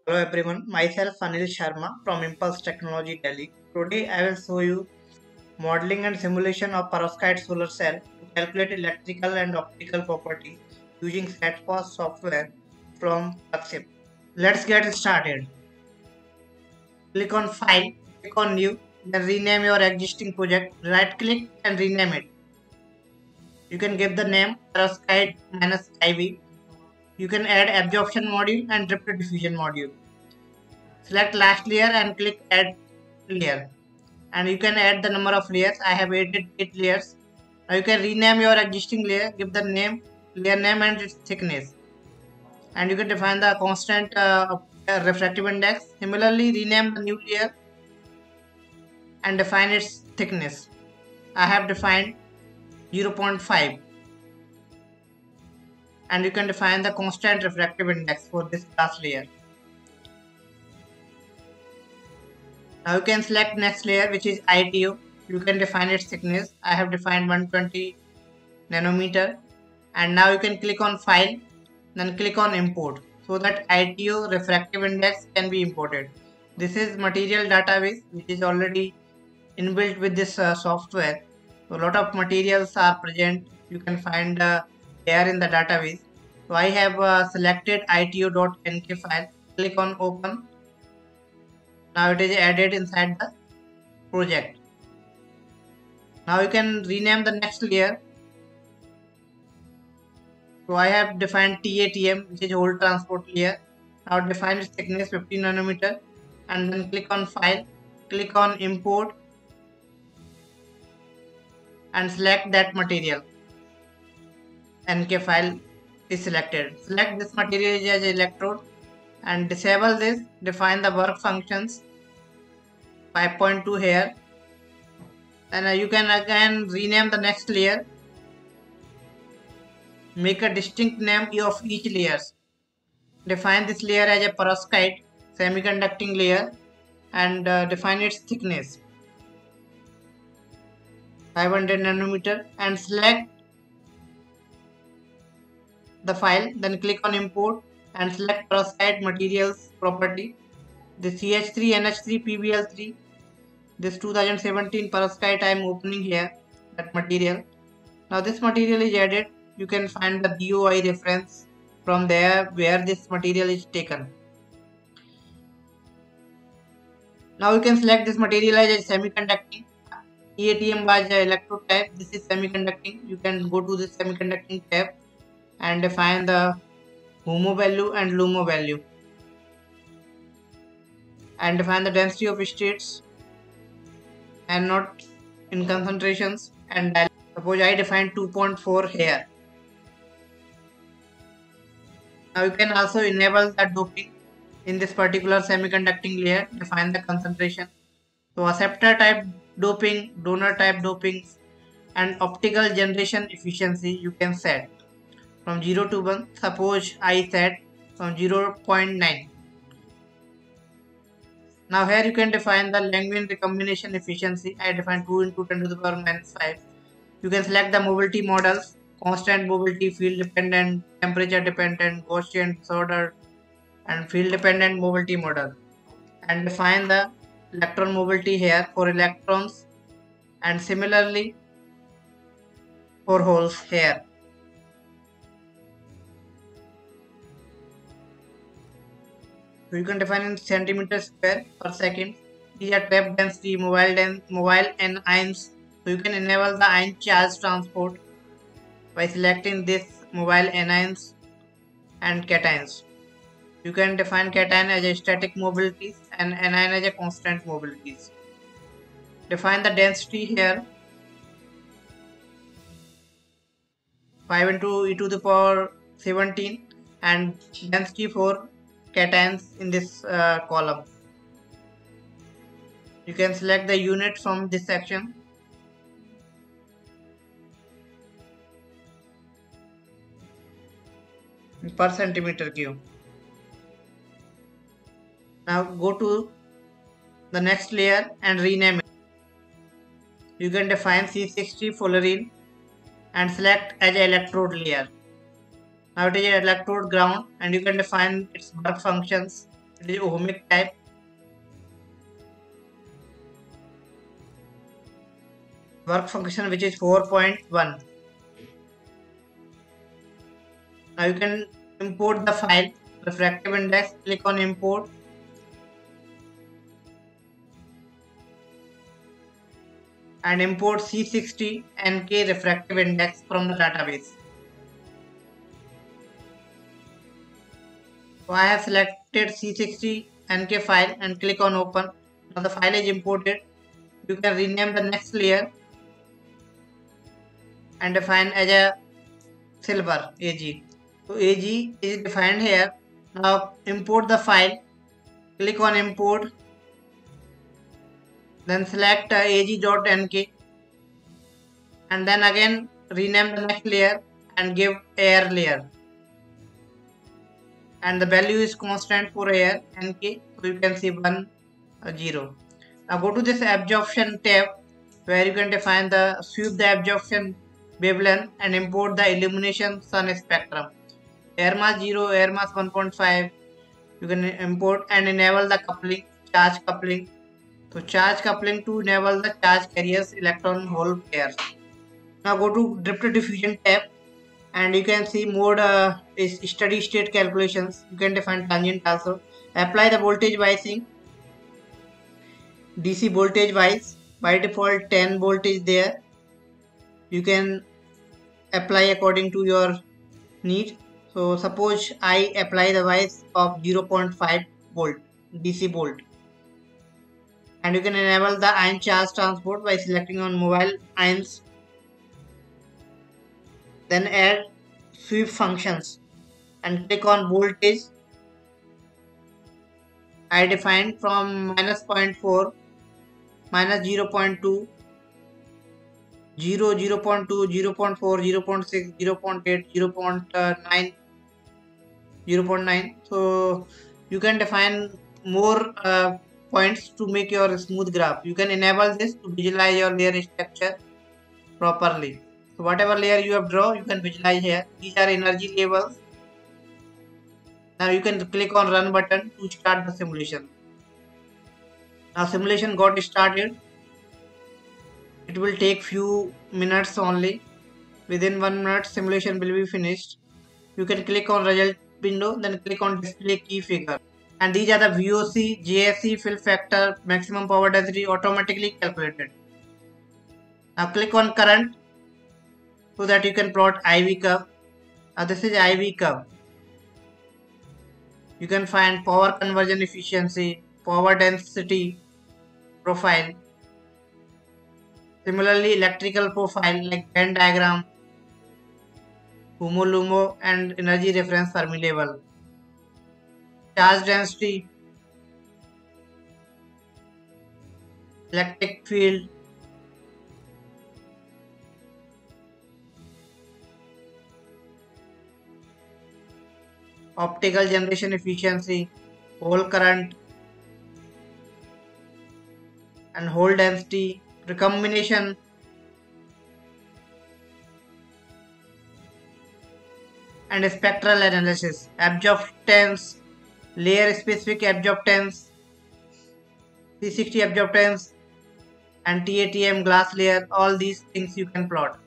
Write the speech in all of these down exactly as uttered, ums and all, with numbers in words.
Hello everyone, myself Anil Sharma from Impulse Technology Delhi. Today I will show you modeling and simulation of perovskite solar cell to calculate electrical and optical properties using SatFOS software from Fluxip. Let's get started. Click on File, click on New, then rename your existing project. Right click and rename it. You can give the name perovskite minus I V. You can add absorption module and drip diffusion module. Select last layer and click add layer. And you can add the number of layers. I have added eight layers. Now you can rename your existing layer, give the name, layer name and its thickness. And you can define the constant uh, refractive index. Similarly, rename the new layer and define its thickness. I have defined zero point five. And you can define the constant refractive index for this glass layer. Now you can select next layer, which is I T O. You can define its thickness. I have defined one hundred twenty nanometer. And now you can click on File, then click on Import, so that I T O refractive index can be imported. This is material database which is already inbuilt with this uh, software. So a lot of materials are present. You can find uh, there in the database. So I have uh, selected I T O dot N K file. Click on Open. Now it is added inside the project. Now you can rename the next layer. So I have defined T A T M, which is whole transport layer. Now define its thickness fifteen nanometer, and then click on File, click on Import, and select that material. N K file is selected. Select this material as electrode and disable this. Define the work functions five point two here. And uh, you can again rename the next layer. Make a distinct name of each layer. Define this layer as a perovskite semiconducting layer and uh, define its thickness five hundred nanometer and select the file. Then click on Import and select perovskite materials property. The C H three N H three P B L three. This two thousand seventeen perovskite I am opening here, that material. Now this material is added. You can find the B O I reference from there where this material is taken. Now you can select this material as a semiconducting. T A T M was the electrode type. This is semiconducting. You can go to the semiconducting tab and define the HOMO value and LUMO value. And define the density of states and not in concentrations and dial. Suppose I define two point four here. Now you can also enable the doping in this particular semiconducting layer. Define the concentration. So acceptor type doping, donor type doping, and optical generation efficiency you can set from zero to one. Suppose I set from zero point nine. Now here you can define the Langevin recombination efficiency. I define two into ten to the power minus five. You can select the mobility models, constant mobility, field dependent, temperature dependent, Gaussian, disordered, and field dependent mobility model. And define the electron mobility here for electrons and similarly for holes here. So you can define in centimeters square per second. These are trap density, mobile den mobile and ions. So you can enable the ion charge transport by selecting this mobile anions and cations. You can define cation as a static mobilities and anion as a constant mobilities. Define the density here. five into e to the power seventeen and density for cations in this uh, column. You can select the unit from this section. Per centimeter cube. Now go to the next layer and rename it. You can define C sixty fullerene and select as an electrode layer. Now it is an electrode ground and you can define its work functions It is ohmic type. Work function which is four point one. Now you can import the file refractive index. Click on import. And import C sixty N K refractive index from the database. So I have selected C sixty N K file and click on open. Now the file is imported. You can rename the next layer and define as a silver A G. So A G is defined here. Now import the file. Click on import. Then select uh, A G dot N K and then again rename the next layer and give air layer. And the value is constant for air N K. So you can see one uh, zero. Now go to this absorption tab where you can define the sweep the absorption wavelength and import the illumination sun spectrum. Air mass zero, air mass one point five. You can import and enable the coupling, charge coupling. So charge coupling to enable the charge carriers electron hole pairs. Now go to drift diffusion tab and you can see mode uh, is steady state calculations. You can define tangent also. Apply the voltage biasing. D C voltage wise, by default ten volt is there. You can apply according to your need. So suppose I apply the bias of zero point five volt D C volt. And you can enable the ion charge transport by selecting on mobile ions. Then add sweep functions and click on voltage. I defined from minus zero point four, minus zero point two, zero, zero point two, zero point four, zero point six, zero point eight, zero point nine, zero point nine. So you can define more uh, points to make your smooth graph. You can enable this to visualize your layer structure properly. So whatever layer you have drawn, you can visualize here. These are energy levels. Now you can click on run button to start the simulation. Now simulation got started. It will take few minutes only. Within one minute simulation will be finished. You can click on result window, then click on display key figure. And these are the V O C, J S C, fill factor, maximum power density automatically calculated. Now click on current so that you can plot I V curve. Now this is I V curve. You can find power conversion efficiency, power density profile. Similarly, electrical profile like Venn diagram, HOMO-LUMO and energy reference Fermi level. Charge density, electric field, optical generation efficiency, hole current and hole density, recombination, and spectral analysis, absorptance, layer specific absorptance, C sixty absorptance and T A T M glass layer. All these things you can plot.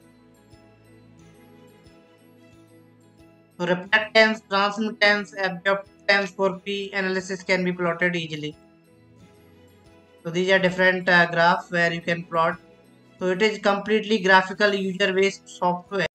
So reflectance, transmittance, absorptance for P analysis can be plotted easily. So these are different uh, graphs where you can plot. So it is completely graphical user based software.